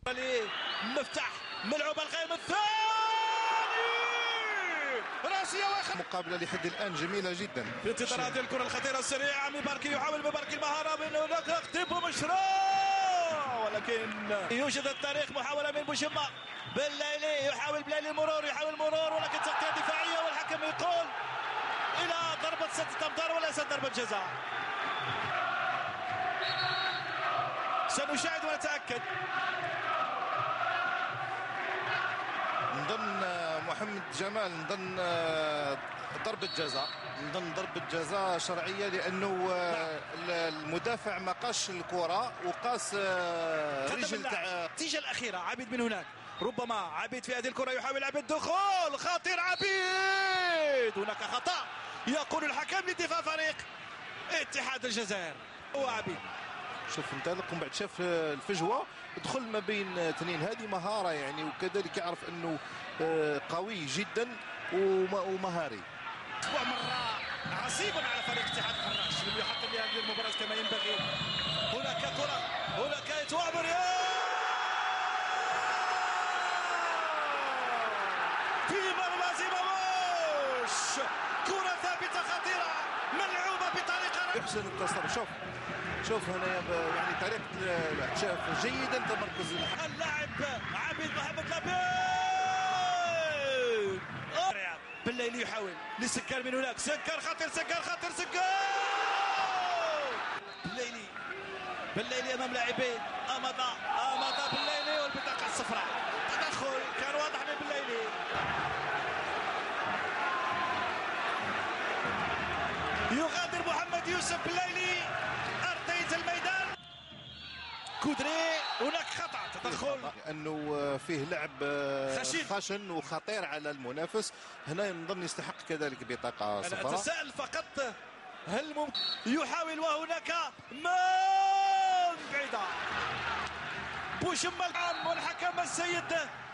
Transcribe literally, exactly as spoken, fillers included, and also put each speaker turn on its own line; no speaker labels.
مفتاح ملعوب القائم الثاني راسية واخر
مقابلة لحد الآن جميلة جدا
في انتظار هذه الكرة الخطيرة السريعة. مباركي يحاول مباركي المهارة من هناك تيمبو مشروع، ولكن يوجد الطريق. محاولة من بوشمة بالليلي، يحاول بليلي المرور يحاول المرور ولكن تغطية دفاعية والحكم يقول إلى ضربة ستة أمتار وليست ضربة جزاء. سنشاهد ونتأكد.
نظن محمد جمال نظن ضربة جزاء نظن ضربة جزاء شرعية، لأنه المدافع ما قاش الكرة وقاس رجل تاع
النتيجة الأخيرة. عبيد من هناك، ربما عبيد في هذه الكرة يحاول عبيد دخول خطير. عبيد هناك خطأ يقول الحكم لدفاع فريق اتحاد الجزائر. هو عبيد
شوف انطلق ومن بعد شاف الفجوه دخل ما بين اثنين، هذه مهاره يعني، وكذلك يعرف انه قوي جدا ومهاري.
اسبوع مره عصيب على فريق اتحاد الحراش لم يحقق هذه المباراه كما ينبغي. هناك كره هناك يتوابر في مرمى زيماموش، كره ثابته خطيره ملعوبه بطريقه
يحسن التصرف. شوف شوف هنا يعني طريقة شاف جيدا تمركز
اللاعب عبيد محمد لبيب. بالليل يحاول لسكر من هناك، سكر خطير سكر خطير سكر بالليلي بالليلي امام لاعبين امضى امضى بالليلي والبطاقة الصفراء. تدخل كان واضح من بالليلي. يغادر محمد يوسف بالليلي ارضية الميدان. كودري هناك خطأ تدخل،
لأنه فيه لعب
خشن,
خشن وخطير على المنافس. هنا نظن يستحق كذلك بطاقة صفراء.
أنا أتساءل فقط هل ممكن يحاول وهناك من بعيدة بوشمال والحكم السيد